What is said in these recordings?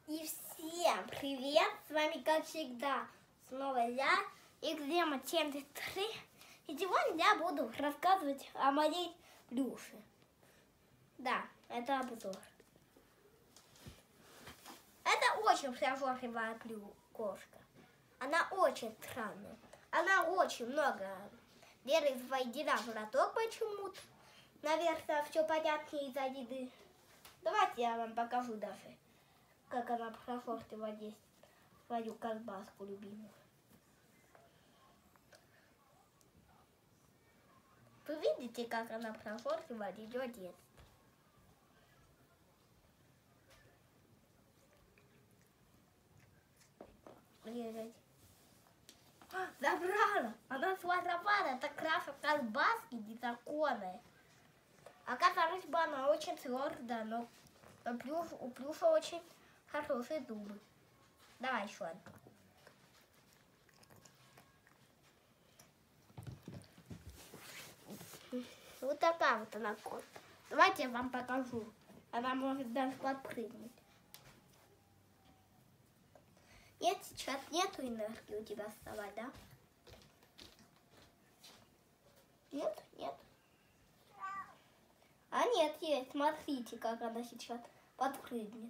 И всем привет! С вами, как всегда, снова я, Экзема 73. И сегодня я буду рассказывать о моей плюше. Да, это обзор. Это очень прожорливая кошка. Она очень странная. Она очень много делает свои дела в лоток почему-то. Наверное, все понятно из-за еды. Давайте я вам покажу даже, как она прожорливо есть свою колбаску любимую. Вы видите, как она прожорливо ее ест? Забрала! Она своровала, это краша колбаски незаконная. Оказалось бы, она очень твердая, но у плюша очень хорошие зубы. Давай еще одну. Вот такая вот она кошка. Давайте я вам покажу. Она может даже подпрыгнуть. Нет, сейчас нету энергии у тебя вставать, да? Нет, нет. А нет, есть. Смотрите, как она сейчас подпрыгнет.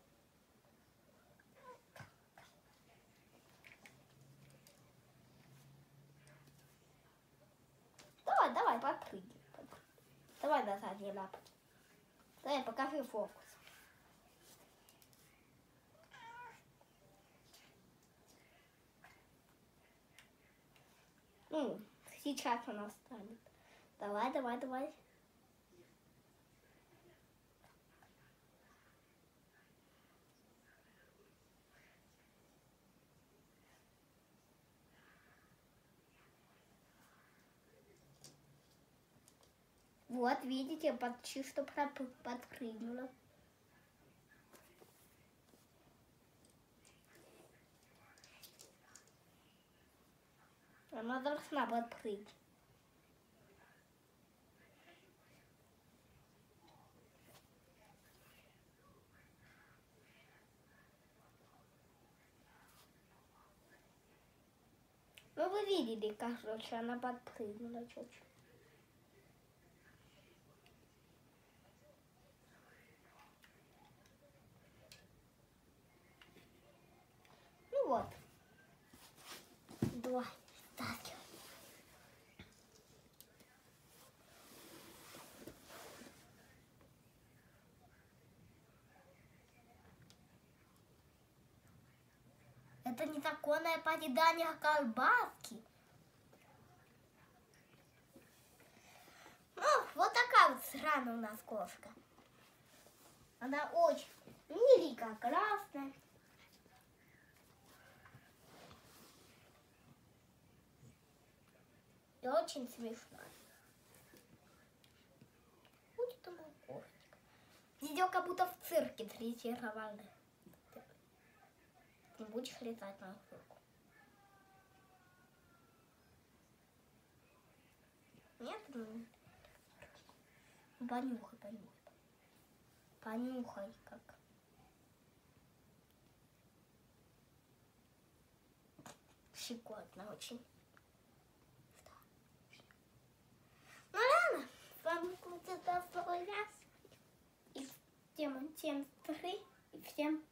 Давай, давай, подпрыгни. Давай на задние лапки. Давай, покажи фокус. Сейчас она встанет. Давай, давай, давай. Вот, видите, почти что подпрыгнула. Она должна подпрыгнуть. Ну, вы видели, короче, она подпрыгнула чуть-чуть. Ну вот. Давай, так. Это незаконное поедание колбаски. Ну, вот такая вот странная у нас кошка. Она очень миленькая, красная. И очень смешная. Будет у меня кошечка. Ее как будто в цирке дрессировали. Не будешь летать на цирку? Нет? Понюхай, понюхай. Понюхай, как. Щекотно очень. Ну ладно, с вами был второй раз. И всем 3. И всем